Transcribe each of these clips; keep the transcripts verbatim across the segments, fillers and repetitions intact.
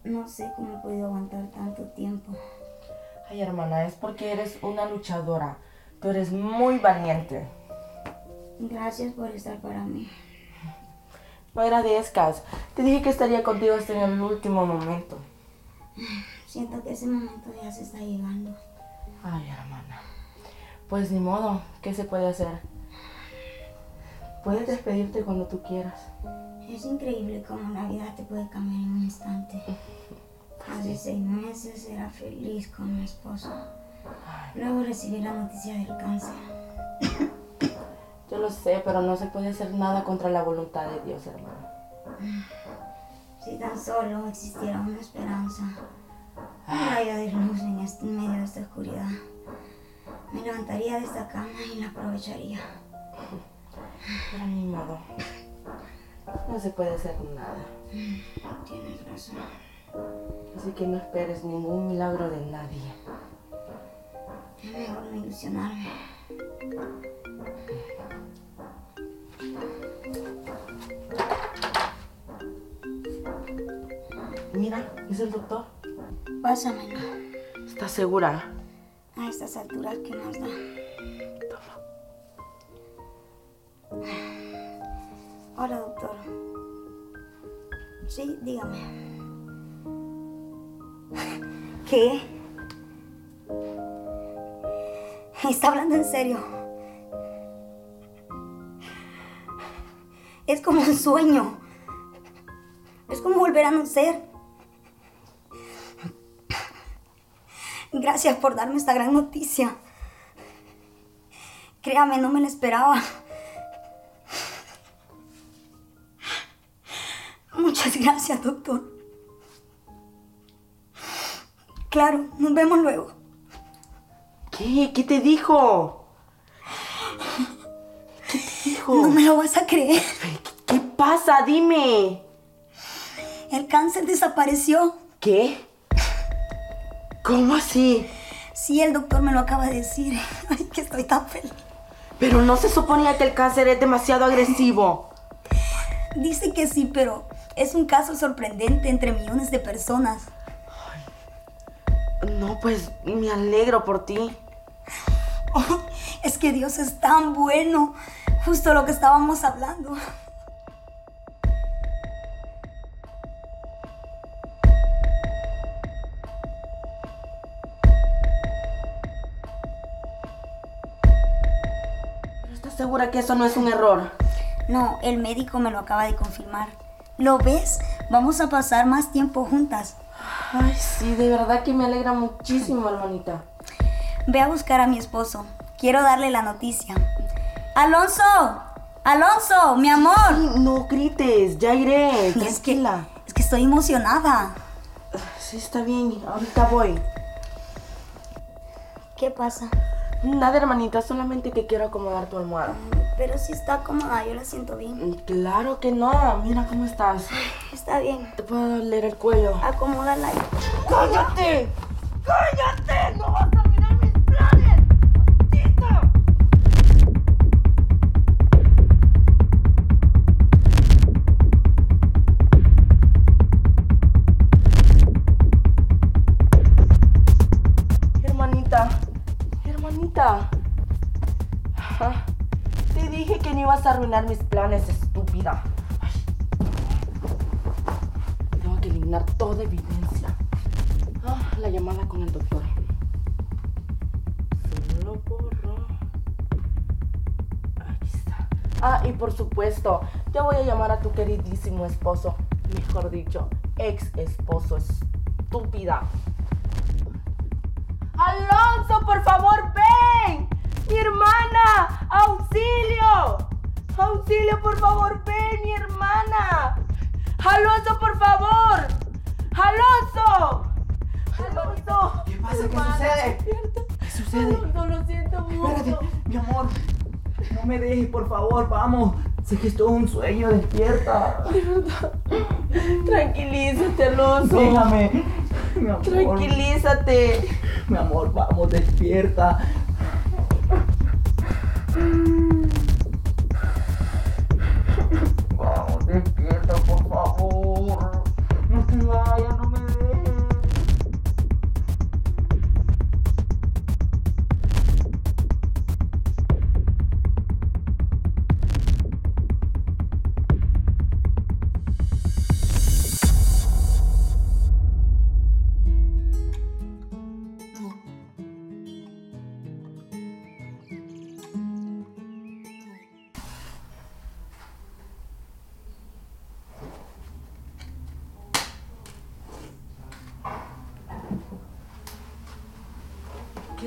No sé cómo he podido aguantar tanto tiempo. Ay, hermana, es porque eres una luchadora. Tú eres muy valiente. Gracias por estar para mí. No agradezcas. Te dije que estaría contigo hasta en el último momento. Siento que ese momento ya se está llegando. Ay, hermana. Pues ni modo. ¿Qué se puede hacer? Puedes despedirte cuando tú quieras. Es increíble cómo la vida te puede cambiar en un instante. Hace seis meses era feliz con mi esposo. Luego recibí la noticia del cáncer. Yo lo sé, pero no se puede hacer nada contra la voluntad de Dios, hermana. Si tan solo existiera una esperanza, un rayo de luz en, este, en medio de esta oscuridad, me levantaría de esta cama y la aprovecharía. Pero ni modo. No se puede hacer nada. Tienes razón. Así que no esperes ningún milagro de nadie. Es mejor no ilusionarme. Mira, es el doctor. Pásamelo. ¿Estás segura? A estas alturas, ¿qué más da? Toma. Hola, doctor. Sí, dígame. ¿Qué? ¿Está hablando en serio? Es como un sueño. Es como volver a nacer. Gracias por darme esta gran noticia. Créame, no me la esperaba. Muchas gracias, doctor. Claro, nos vemos luego. ¿Qué? ¿Qué te dijo? ¿Qué te dijo? No me lo vas a creer. ¿Qué, qué pasa? Dime. El cáncer desapareció. ¿Qué? ¿Cómo así? Sí, el doctor me lo acaba de decir. Ay, que estoy tan feliz. Pero no se suponía que el cáncer es demasiado agresivo. Dice que sí, pero es un caso sorprendente entre millones de personas. Ay, no, pues me alegro por ti. Oh, es que Dios es tan bueno. Justo lo que estábamos hablando. ¿Estás segura que eso no es un error? No, el médico me lo acaba de confirmar. ¿Lo ves? Vamos a pasar más tiempo juntas. Ay, sí, de verdad que me alegra muchísimo, hermanita. Ve a buscar a mi esposo. Quiero darle la noticia. ¡Alonso! ¡Alonso, mi amor! Sí, no grites, ya iré. Es que, Tranquila. es que estoy emocionada. Sí, está bien, ahorita voy. ¿Qué pasa? Nada, hermanita, solamente que quiero acomodar tu almohada. Pero si está cómoda, yo la siento bien. Claro que no, mira cómo estás. Está bien. Te puedo doler el cuello. Acomódala ahí. ¡Cállate! ¡Cállate! ¡No vas a mirar mis planes! ¡Maldita! Hermanita, hermanita. Ajá. Te dije que no ibas a arruinar mis planes, estúpida. Ay. Tengo que eliminar toda evidencia. Ah, la llamada con el doctor. Solo borro. Aquí está. Ah, y por supuesto, ya voy a llamar a tu queridísimo esposo. Mejor dicho, ex esposo, estúpida. ¡Alonso, por favor, ven! ¡Mi hermana! ¡Auxilio! ¡Auxilio, por favor, ven, mi hermana! ¡Alonso, por favor! ¡Alonso! ¡Alonso! ¿Qué pasa? ¿Qué sucede? ¿Qué sucede? Alonso, lo siento mucho. Espérate, mi amor. No me dejes, por favor, vamos. Sé que esto es un sueño, despierta. De verdad. Tranquilízate, Alonso. Déjame. Mi amor. Tranquilízate. Mi amor, vamos, despierta. Vamos, despierta, por favor. No te vayas, no me dejes.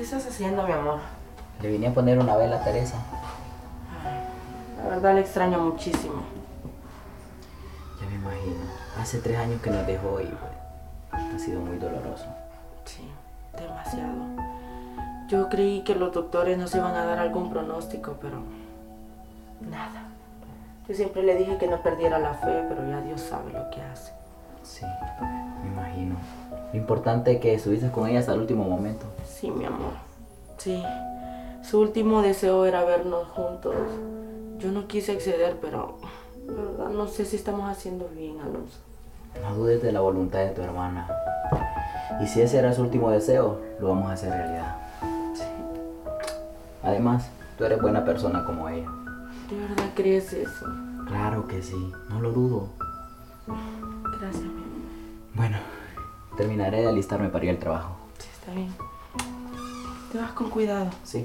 ¿Qué estás haciendo, mi amor? Le vine a poner una vela a Teresa. Ay, la verdad le extraño muchísimo. Ya me imagino. Hace tres años que nos dejó y pues, ha sido muy doloroso. Sí, demasiado. Yo creí que los doctores nos iban a dar algún pronóstico, pero nada. Yo siempre le dije que no perdiera la fe, pero ya Dios sabe lo que hace. Sí, me imagino. Lo importante es que estuviste con ella hasta el último momento. Sí, mi amor. Sí. Su último deseo era vernos juntos. Yo no quise acceder, pero la verdad no sé si estamos haciendo bien, Alonso. No dudes de la voluntad de tu hermana. Y si ese era su último deseo, lo vamos a hacer realidad. Sí. Además, tú eres buena persona como ella. ¿De verdad crees eso? Claro que sí, no lo dudo. Gracias, mi amor. Bueno, terminaré de alistarme para ir al trabajo. Sí, está bien. Te vas con cuidado. Sí.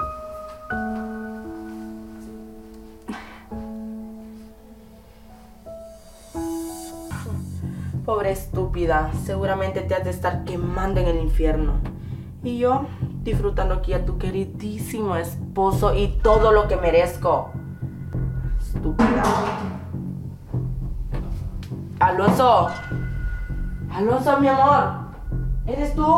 Pobre estúpida, seguramente te has de estar quemando en el infierno. Y yo, disfrutando aquí a tu queridísimo esposo y todo lo que merezco. Estúpida. Alonso. Alonso, mi amor. ¿Eres tú?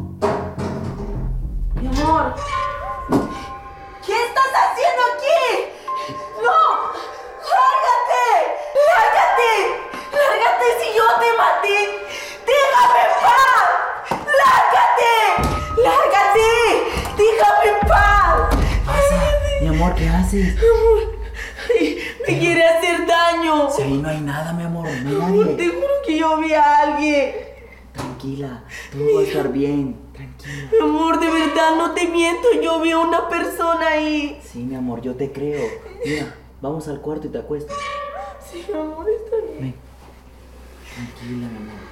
Mi amor. ¿Qué estás haciendo aquí? ¡No! ¡Lárgate! ¡Lárgate! ¡Lárgate si yo te maté! ¡Déjame en paz! ¡Lárgate! ¡Lárgate! ¡Déjame en paz! Mi amor, ¿qué haces? Amor, ay, me quiere hacer daño. Si ahí no hay nada, mi amor, no hay Amor, te nadie. juro que yo vi a alguien. Tranquila, todo va a estar bien, tranquila. Mi amor, de verdad, no te miento, yo vi a una persona ahí. Sí, mi amor, yo te creo. Mira, vamos al cuarto y te acuestas. Sí, mi amor, está bien. Ven. Tranquila, mi amor.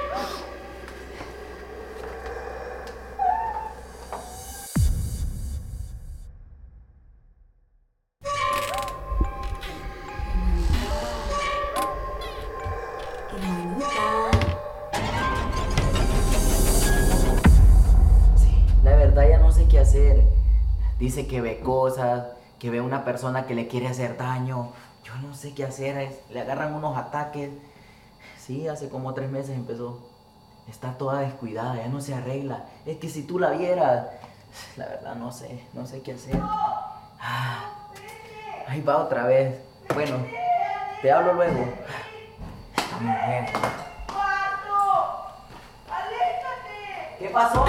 La verdad ya no sé qué hacer. Dice que ve cosas, que ve una persona que le quiere hacer daño. Yo no sé qué hacer, es- le agarran unos ataques. Sí, hace como tres meses empezó. Está toda descuidada, ya no se arregla. Es que si tú la vieras, la verdad no sé, no sé qué hacer. Ah, ahí va otra vez. Bueno, te hablo luego. Esta mujer. ¿Qué pasó?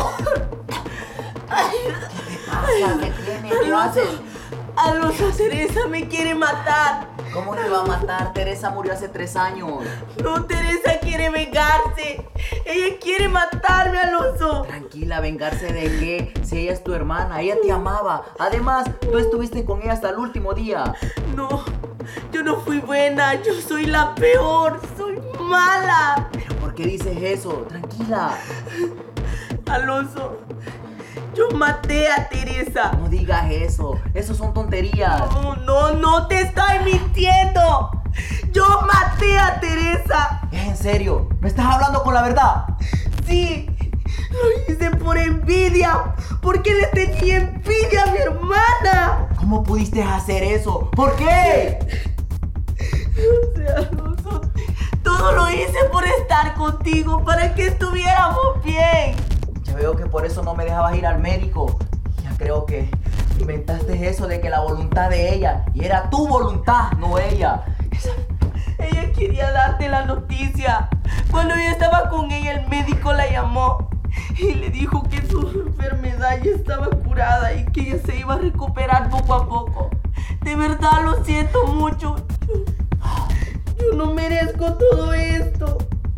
¿Qué tienes? ¿Qué haces? Alonso, Teresa me quiere matar. ¿Cómo te va a matar? Teresa murió hace tres años. No, Teresa quiere vengarse. Ella quiere matarme, Alonso. Tranquila, ¿vengarse de qué? Si ella es tu hermana, ella te amaba. Además, tú estuviste con ella hasta el último día. No, yo no fui buena. Yo soy la peor. Soy mala. ¿Pero por qué dices eso? Tranquila. Alonso, yo maté a Teresa. No digas eso. Eso son tonterías. No, no, no te estoy mintiendo. Yo maté a Teresa. ¿Es en serio? ¿Me estás hablando con la verdad? Sí, lo hice por envidia. Porque le tenía envidia a mi hermana. ¿Cómo pudiste hacer eso? ¿Por qué? O sea, Alonso, todo lo hice por estar contigo, para que estuviéramos bien. Ya veo que por eso no me dejabas ir al médico. Ya creo que inventaste eso de que la voluntad de ella, y era tu voluntad, no ella. Esa- Ella quería darte la noticia. Cuando yo estaba con ella, el médico la llamó y le dijo que su enfermedad ya estaba curada y que ella se iba a recuperar poco a poco. De verdad lo siento mucho. Yo, yo no merezco todo esto.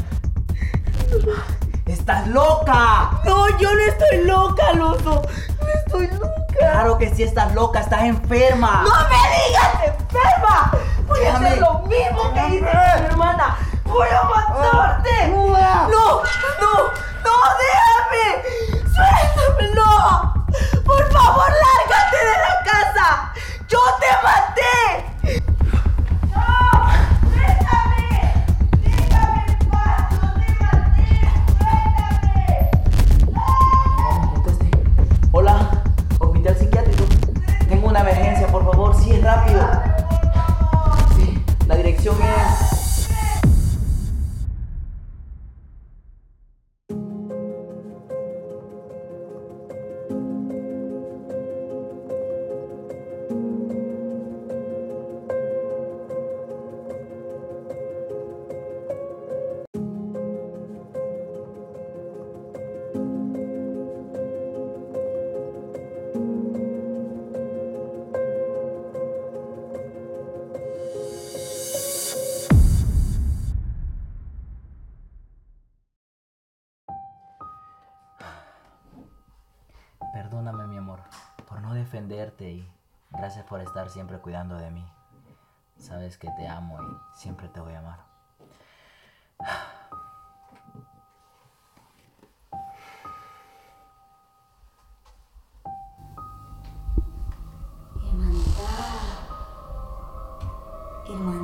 ¡Estás loca! No, yo no estoy loca, Alonso. No estoy loca. Claro que sí estás loca, estás enferma. ¡No me digas enferma! Voy a Déjame. hacer lo mismo que hice con mi hermana. ¡Voy a matarte! ¡No! ¡No! ¡No! ¡Déjame! ¡Suéltame! ¡No! ¡Por favor, lárgate de la casa! ¡Yo te maté! ¡No! ¡Déjame! ¡Déjame en paz! ¡No te maté! ¡Suéltame! Conteste. Hola. Gracias por estar siempre cuidando de mí. Sabes que te amo y siempre te voy a amar. Hermanita. Hermanita.